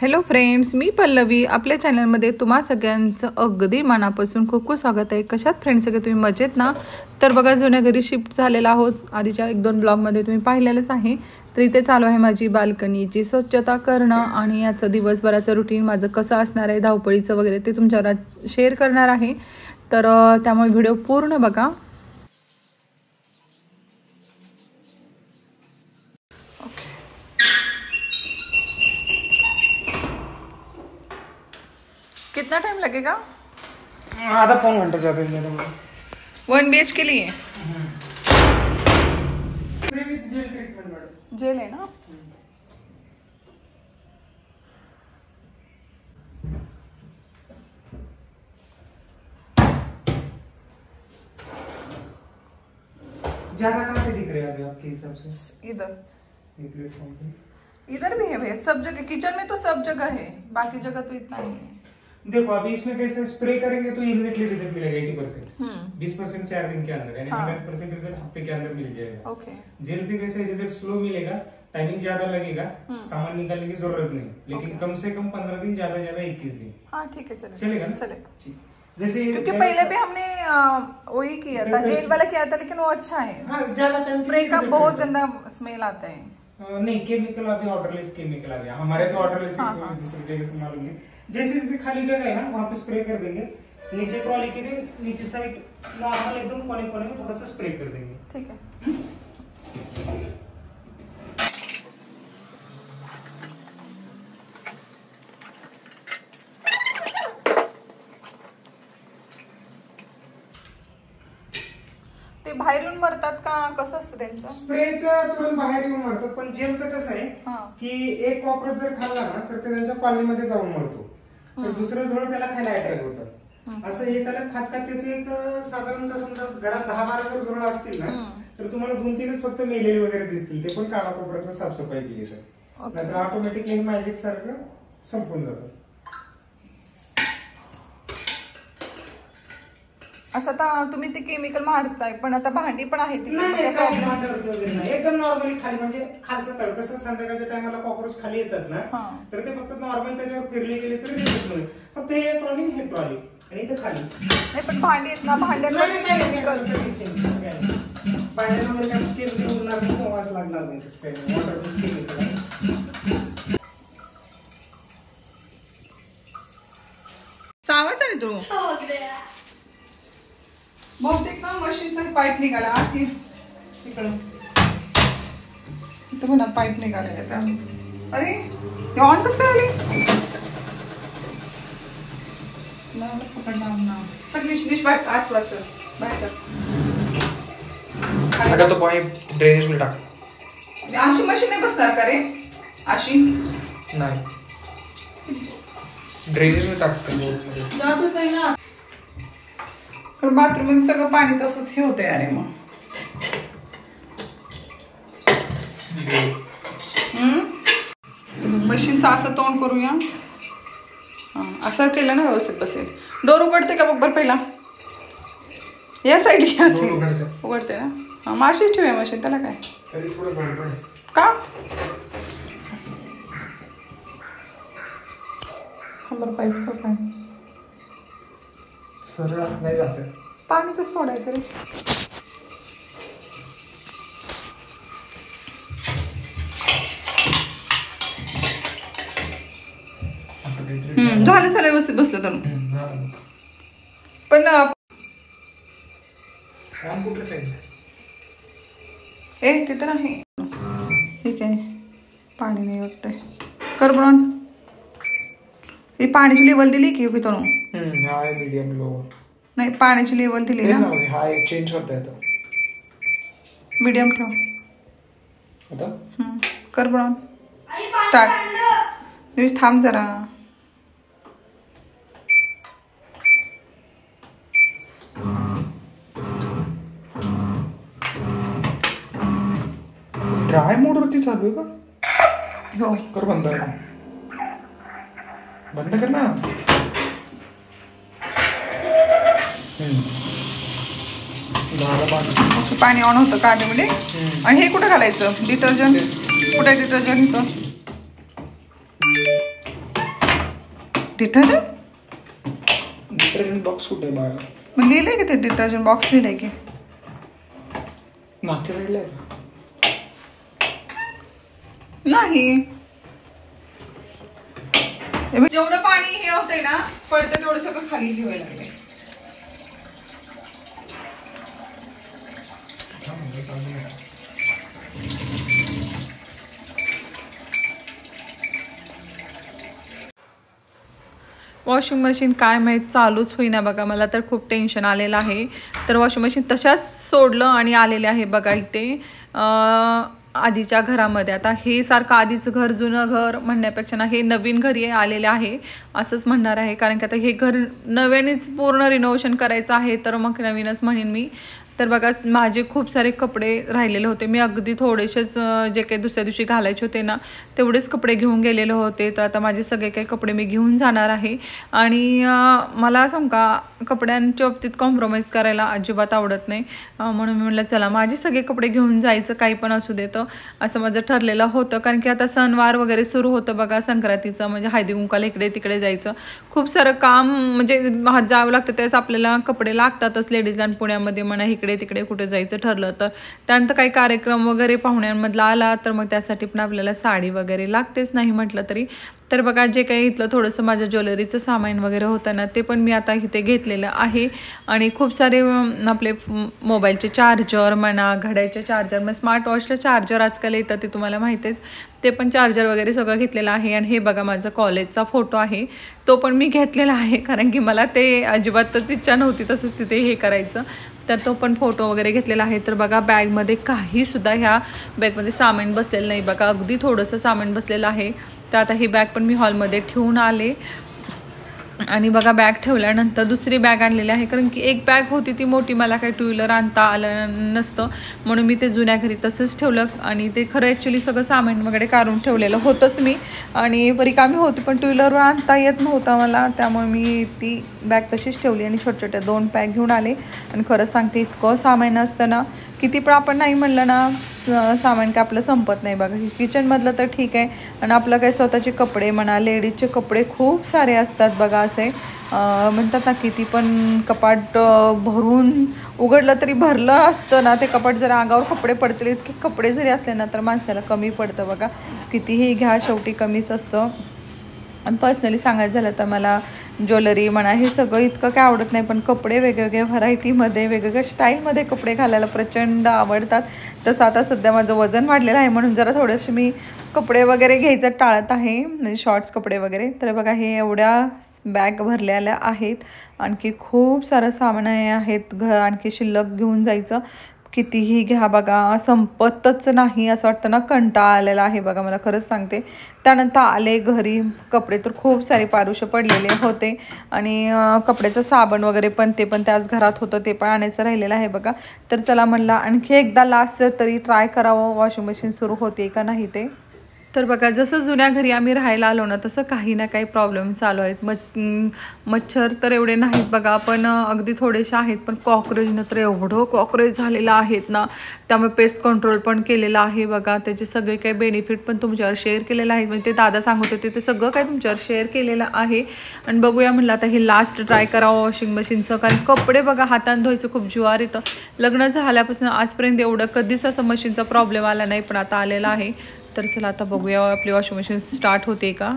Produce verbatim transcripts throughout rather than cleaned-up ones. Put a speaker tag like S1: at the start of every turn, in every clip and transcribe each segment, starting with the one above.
S1: Hello friends, मी पल्लवी आपल्या चॅनलमध्ये तुम्हा सगळ्यांचं अगदी मनापासून खूप खूप स्वागत आहे। कशात फ्रेंड्स सगळे तुम्ही मजेत ना? तर बघा, जुन्या घरी शिफ्ट झालेला आहोत। आधीच्या एक दोन ब्लॉगमध्ये तुम्ही पाहिलेलंच आहे। तर इथे चालू आहे माझी बाल्कनीची स्वच्छता करणं आणि याचं दिवसभराचं रुटीन माझं कसं असणार आहे, धावपळीचं वगैरे ते तुमच्यावर शेअर करणार आहे। तर त्यामुळे व्हिडिओ पूर्ण बघा। कितना टाइम लगेगा?
S2: आधा पौन घंटा ज्यादा है।
S1: वन बी एच के लिए
S2: जेल ट्रीटमेंट
S1: जेल है ना?
S2: ज्यादा कहाँ पे दिख रहे हैं अभी आपके हिसाब से?
S1: इधर
S2: प्लेटफॉर्म पे
S1: इधर भी है भैया, सब जगह किचन में तो सब जगह है, बाकी जगह तो इतना नहीं है।
S2: देखो अभी इसमें कैसे स्प्रे करेंगे तो इमीडिएटली रिजल्ट मिलेगा अस्सी परसेंट बीस परसेंट चार दिन के अंदर, यानी हंड्रेड परसेंट रिजल्ट हफ्ते के अंदर मिल जाएगा।
S1: ओके।
S2: जेल से कैसे रिजल्ट स्लो मिलेगा, टाइमिंग ज्यादा लगेगा, सामान निकालने की जरूरत नहीं, लेकिन कम से कम पंद्रह दिन, ज्यादा ज्यादा इक्कीस दिन।
S1: हाँ ठीक है, चलेगा
S2: चलेगा ना?
S1: चलेगा।
S2: जैसे
S1: क्योंकि पहले भी हमने वही किया था, जेल वाला किया था, लेकिन वो अच्छा है।
S2: हाँ, ज्यादा टाइम
S1: स्प्रे का बहुत गंदा स्मेल आता है।
S2: नहीं, केमिकल अभी ऑर्डरलेस केमिकल आ गया हमारे तो ऑर्डरलेस दूसरी जगह से मालूम नहीं। जैसे जैसे खाली जगह है ना, वहाँ पे स्प्रे कर देंगे। नीचे ट्रॉली के भी नीचे साइड नॉर्मल एकदम कोने कोने में थोड़ा सा स्प्रे कर देंगे।
S1: ठीक है। ते बाहेर येऊन मरतात का, कसं असतं त्यांचं?
S2: स्प्रेचं तुरंत बाहेर येऊन मरतात, पण जेलचं कसं आहे की एक कॉकरोच जर खाल्ला ना तर ते त्यांच्या कॉलनीमध्ये जाऊन मरतो, तर दुसरं झोळ त्याला खायला अटॅक होतात। असं एकाला खात खात त्याचे एक साधारणतः समजा घरात दहा बारा जर झोळ असतील ना तर तुम्हाला दोन तीनच फक्त मेलेले वगैरे दिसतील, ते पण कानाकोपऱ्यात साफसफाई केली तर, नाहीतर ऑटोमॅटिकली मॅजिक सारखं संपून जातं।
S1: असं आता तुम्ही ते केमिकल मारताय, पण आता भांडी पण आहे ती
S2: एकदम नॉर्मली खाली, म्हणजे खालचं तळ कसं संध्याकाळच्या टायमाला कॉकरोच खाली येतात ना, तर ते फक्त नॉर्मल त्याच्यावर फिरले गेले तरी फक्त हे ट्रॉली हे ट्रॉली आणि इथे खाली
S1: नाही, पण भांडी आहेत ना, भांड्यांना
S2: भांड्यांमध्ये काय केमिकल उडणार नाही, वास लागणार नाही, वॉटरप्रूफ केमिकल आहे।
S1: सांगत आहे तू बहुतेक ना मशीनचा पाईप निघाला आत, इकडं इथं पुन्हा पाईप निघालेला त्या। अरे हे ऑन कसं आली? पकडणार ना सगळी डिश बाहेर आत वाच बाहेर
S2: अगं तो पाईप ड्रेनेज मध्ये टाक।
S1: अशी मशीन नाही बसणार का रे? अशी
S2: नाही, ड्रेनेज मध्ये टाकतो,
S1: जातच नाही ना, पण बाथरूम मध्ये सगळं पाणी तसंच हे होतंय। अरे मग मशीनचं असं तोंड करूया, असं केलं ना व्यवस्थित बसेल। डोर उघडते का बघ बरं पहिला, या साईडला असेल उघडते ना, हा माशीच ठेवूया मशीन, त्याला काय का? बरं पाईप सोड,
S2: सरळ नाही जात,
S1: पाणी कसं सोडायचं रे? हम्म झालं झालं व्यवस्थित बसलं तर, पण ए तिथं नाही, ठीक आहे, पाणी नाही वाटतंय, कर ब्राऊन। ही पाण्याची लेवल दिली की पितळून?
S2: हाय मीडियम लो
S1: नाही, पाण्याची लेवल दिली ना,
S2: हाय चेंज करता येतं,
S1: मीडियम ठेव
S2: आता।
S1: हम्म कर ब्राऊन स्टार्ट, तुम्ही थांब जरा।
S2: ड्राय मोड वरती चालू आहे का?
S1: हो
S2: कर बंद, बंद कर ना।
S1: पाणी ऑन होतं काढीमध्ये. आणि हे कुठं घालायचं डिटर्जंट? कुठे डिटर्जंट? इथं डिटर्जंट
S2: डिटर्जंट बॉक्स कुठे आहे बाळा?
S1: मग लिहिलंय की ते डिटर्जंट बॉक्स लिहिलंय की
S2: मागच्या साईडला आहे का?
S1: नाही. जेवढं पाणी हे होतंय ना पडतं तेवढं सगळं खाली ठेवायला लागलंय. वॉशिंग मशीन काय माहीत चालूच होईना बघा. मला तर खूप टेन्शन आलेलं आहे. तर वॉशिंग मशीन तशाच सोडलं आणि आलेले आहे बघा इथे आधीच्या घरामध्ये. आता हे सारखं आधीचं घर जुनं घर म्हणण्यापेक्षा ना हे नवीन घरी आलेले आहे असंच म्हणणार आहे. कारण की आता हे घर नव्यानेच पूर्ण रिनोव्हेशन करायचं आहे तर मग नवीनच म्हणेन मी. तर बघा माझे खूप सारे कपडे राहिलेले होते. मी अगदी थोडेसेच जे काही दुसऱ्या दिवशी घालायचे होते ना तेवढेच कपडे घेऊन गेलेले होते. तर आता माझे सगळे काही कपडे मी घेऊन जाणार आहे. आणि मला सांगू का कपड्यांच्या बाबतीत कॉम्प्रोमाइज करायला अजिबात आवडत नाही. म्हणून मी म्हटलं चला माझे सगळे कपडे घेऊन जायचं काही पण असू देतं असं माझं ठरलेलं होतं. कारण की आता सणवार वगैरे सुरू होतं बघा. संक्रांतीचं म्हणजे हळदी कुंकाला इकडे तिकडे जायचं खूप सारं काम म्हणजे जावं लागतं. त्याच आपल्याला कपडे लागतातच लेडीजला. पुण्यामध्ये म्हणा इकडे तिकडे कुठे जायचं ठरलं तर त्यानंतर काही कार्यक्रम वगैरे पाहुण्यांमधला आला तर मग त्यासाठी पण आपल्याला साडी वगैरे लागतेच नाही म्हटलं तरी. तर बघा जे काही इथलं थोडंसं माझं ज्वेलरीचं सामान वगैरे होतं ना ते पण मी आता इथे घेतलेलं आहे. आणि खूप सारे आपले मोबाईलचे चार्जर म्हणा घड्याचे चार्जर मग स्मार्ट वॉचला चार्जर आजकाल येतं ते तुम्हाला माहितीच. ते पण चार्जर वगैरे सगळं घेतलेलं आहे. आणि हे बघा माझा कॉलेजचा फोटो आहे तो पण मी घेतलेला आहे. कारण की मला ते अजिबातच इच्छा नव्हती तसंच तिथे हे करायचं. तर तो पण फोटो वगैरे घेतलेला आहे. तर बघा बॅगमध्ये काहीसुद्धा ह्या बॅगमध्ये सामान बसलेलं नाही बघा. अगदी थोडंसं सामान बसलेलं आहे. तर आता ही बॅग पण मी हॉलमध्ये ठेवून आले. आणि बघा बॅग ठेवल्यानंतर दुसरी बॅग आणलेली आहे. कारण की एक बॅग होती ती मोठी मला काही टू व्हीलर आणता आलं नसतं म्हणून मी ते जुन्या घरी तसंच ठेवलं. आणि ते खरं ॲक्च्युली सगळं सामान वगैरे काढून ठेवलेलं होतंच मी. आणि रिकामी होती पण टू व्हीलरवर आणता येत नव्हता मला त्यामुळे मी ती बॅग तशीच ठेवली. आणि छोट्या छोट्या दोन बॅग घेऊन आले. आणि खरंच सांगते इतकं सामान असतं ना किती पण आपण नाही म्हणलं ना सामान काय आपलं संपत नाही बघा. किचनमधलं तर ठीक आहे. आणि आपलं काय स्वतःचे कपडे म्हणा लेडीजचे कपडे खूप सारे असतात बघा. असे म्हणतात ना किती पण कपाट भरून उघडलं तरी भरलं असतं ना ते कपाट. जर अंगावर कपडे पडतील इतके कपडे जरी असले ना तर माणसाला कमी पडतं बघा. कितीही घ्या शेवटी कमीच असतं. आणि पर्सनली सांगायचं झालं तर मला ज्वेलरी म्हणा हे सगळं इतकं काय आवडत नाही पण कपडे वेगवेगळ्या व्हरायटीमध्ये वेगवेगळ्या स्टाईलमध्ये कपडे घालायला प्रचंड आवडतात. तसं आता सध्या माझं वजन वाढलेलं आहे म्हणून जरा थोडेसे मी कपडे वगैरे घ्यायचं टाळत आहे म्हणजे शॉर्ट्स कपडे वगैरे. तर बघा हे एवढ्या बॅग भरलेल्या आहेत. आणखी खूप सारं सामान आहेत घर आणखी शिल्लक घेऊन जायचं. कितीही घ्या बघा संपतच नाही असं वाटतं ना. कंटाळा आलेला आहे बघा मला खरंच सांगते. त्यानंतर आले घरी कपडे तर खूप सारे पारुशे पडलेले होते. आणि कपड्याचं साबण वगैरे पण ते पण त्याच घरात होतं ते पण आणायचं राहिलेलं आहे बघा. तर चला म्हणलं आणखी एकदा लास्ट तरी ट्राय करावं वॉशिंग मशीन सुरू होते का नाही ते. तर बघा जसं जुन्या घरी आम्ही राहायला आलो ना तसं काही ना काही प्रॉब्लेम चालू आहेत. मच मच्छर तर एवढे नाहीत बघा पण अगदी थोडेसे आहेत. पण कॉकरोचनं तर एवढं कॉकरोच झालेलं आहेत ना त्यामुळे पेस्ट कंट्रोल पण केलेलं आहे बघा. त्याचे सगळे काही बेनिफिट पण तुमच्यावर शेअर केलेलं आहे. म्हणजे ते दादा सांगत होते ते सगळं काही तुमच्यावर शेअर केलेलं आहे. आणि बघूया म्हणलं आता हे लास्ट ट्राय करावं वॉशिंग मशीनचं. कारण कपडे बघा हाताने धुवायचं खूप जीवार येतं. लग्न झाल्यापासून आजपर्यंत एवढं कधीच असं मशीनचा प्रॉब्लेम आला नाही पण आता आलेला आहे. तर चला आता बघूया आपली वॉशिंग मशीन स्टार्ट होते का.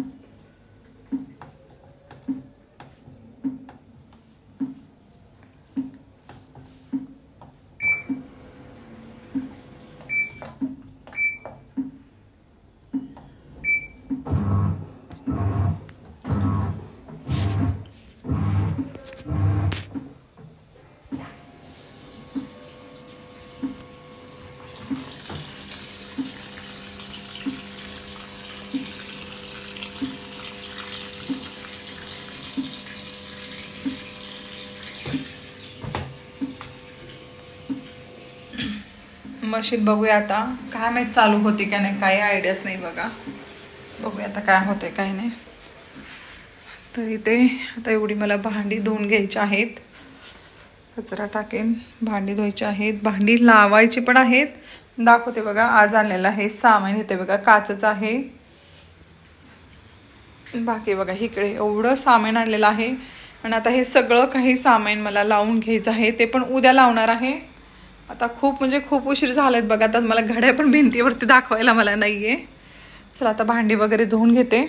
S1: मशीन बघूया आता काय माहित चालू होते का नाही काही आयडियाच नाही बघा. बघूया आता काय होते काय नाही. तर इथे आता एवढी मला भांडी धुवून घ्यायची आहेत. कचरा टाकेन भांडी धुवायची आहेत. भांडी लावायची पण आहेत. दाखवते बघा आज आणलेलं आहे सामान. इथे बघा काचच आहे. बाकी बघा इकडे एवढं सामान आलेलं आहे आणि आता हे सगळं काही सामान मला लावून घ्यायचं आहे, ते पण उद्या लावणार आहे. आता खूप म्हणजे खूप उशीर झालेत बघा. आता मला घड्या पण भिंतीवरती दाखवायला मला नाही आहे. चला आता भांडी वगैरे धुवून घेते.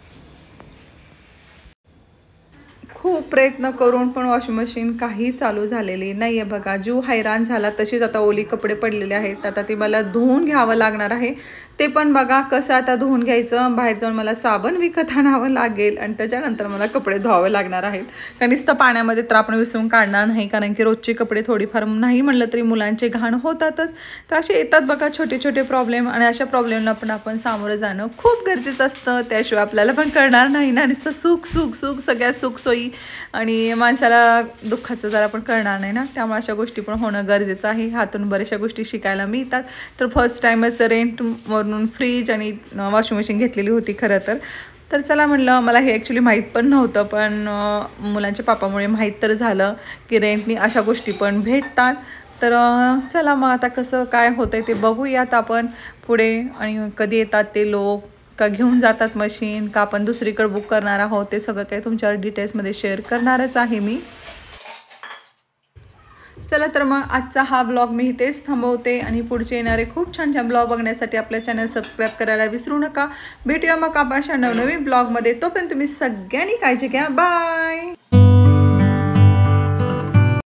S1: खूप प्रयत्न करून पण वॉशिंग मशीन काही चालू झालेली नाही आहे बघा. जीव हैराण झाला. तशीच आता ओली कपडे पडलेले आहेत. आता ते मला धुवून घ्यावं लागणार आहे. ते पण बघा कसं आता धुवून घ्यायचं. बाहेर जाऊन मला साबण विकत आणावं लागेल आणि त्याच्यानंतर मला कपडे धुवावे लागणार आहेत. कारण नुसतं पाण्यामध्ये तर आपण विसरून काढणार नाही, कारण की रोजचे कपडे थोडीफार नाही म्हणलं तरी मुलांचे घाण होतातच. तर असे येतात बघा छोटे छोटे प्रॉब्लेम आणि अशा प्रॉब्लेमला पण आपण सामोरं जाणं खूप गरजेचं असतं. त्याशिवाय आपल्याला पण कळणार नाही ना. नुसतं सुख सुख सुख सगळ्या सुखसोयी आणि माणसाला दुःखाचं जरा पण कळणार नाही ना. त्यामुळे अशा गोष्टी पण होणं गरजेचं आहे. हातून बऱ्याचशा गोष्टी शिकायला मिळतात. तर फर्स्ट टाईमच रेंट वरून फ्रीज आणि वॉशिंग मशीन घेतलेली होती खरं तर. तर चला म्हणलं, मला हे ॲक्च्युली माहीत पण नव्हतं, पण मुलांच्या पापामुळे माहीत तर झालं की रेंटनी अशा गोष्टी पण भेटतात. तर चला मग आता कसं काय होतं आहे ते बघूयात आपण पुढे. आणि कधी येतात ते लोक, का घेऊन जातात मशीन, का आपण दुसरीकडे बुक करणार आहोत, ते सगळं काही तुमच्यावर डिटेल्समध्ये शेअर करणारच आहे मी. चला तर मग आजचा हा ब्लॉग मी इथेच थांबवते आणि पुढचे येणारे खूप छान छान ब्लॉग बघण्यासाठी आपल्या चॅनल सबस्क्राईब करायला विसरू नका. भेटूया मग आपण अशा नवनवीन ब्लॉगमध्ये. तोपर्यंत तुम्ही सगळ्यांनी काळजी घ्या. बाय.